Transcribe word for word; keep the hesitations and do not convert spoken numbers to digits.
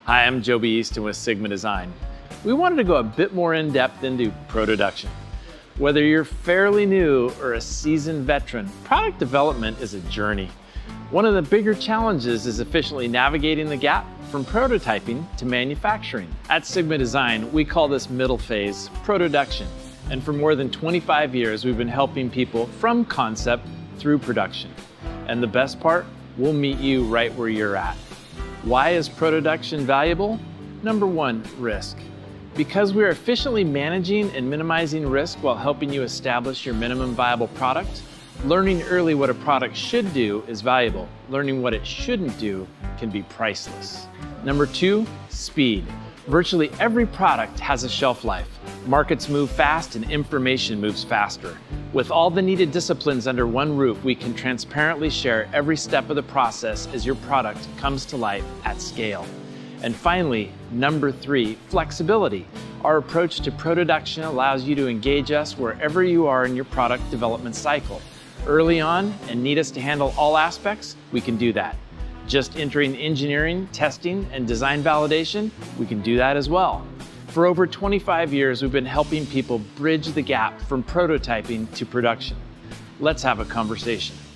Hi, I'm Joby Easton with SIGMADESIGN. We wanted to go a bit more in depth into Protoduction. Whether you're fairly new or a seasoned veteran, product development is a journey. One of the bigger challenges is efficiently navigating the gap from prototyping to manufacturing. At SIGMADESIGN, we call this middle phase Protoduction. And for more than twenty-five years, we've been helping people from concept through production. And the best part, we'll meet you right where you're at. Why is Protoduction valuable? Number one, risk. Because we are efficiently managing and minimizing risk while helping you establish your minimum viable product, learning early what a product should do is valuable. Learning what it shouldn't do can be priceless. Number two, speed. Virtually every product has a shelf life. Markets move fast and information moves faster. With all the needed disciplines under one roof, we can transparently share every step of the process as your product comes to life at scale. And finally, number three, flexibility. Our approach to Protoduction allows you to engage us wherever you are in your product development cycle. Early on and need us to handle all aspects, we can do that. Just entering engineering, testing, and design validation, we can do that as well. For over twenty-five years, we've been helping people bridge the gap from prototyping to production. Let's have a conversation.